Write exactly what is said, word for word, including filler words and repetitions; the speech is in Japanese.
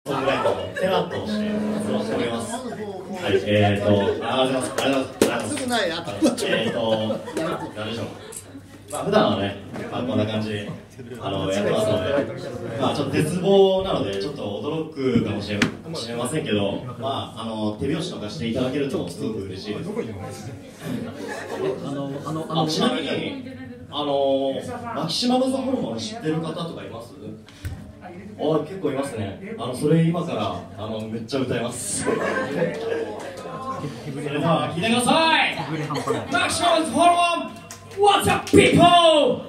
ソングライターのテナントとして活動しております。はい、えーと、ありがとうございます。ありがとうございます。えーと、なんでしょう。まあ普段はね、まあこんな感じであのやってますので、まあちょっと絶望なのでちょっと驚くかもしれかもしれませんけど、まああの手拍子とかしていただけるとすごく嬉しいです。あのあのあのちなみにあのマキシマムザホルモン知ってる方とかいます？あ、結構いますね。あのそれ今からあのめっちゃ歌います。それでは聞いてください。マキシマムザホルモン What's up, people?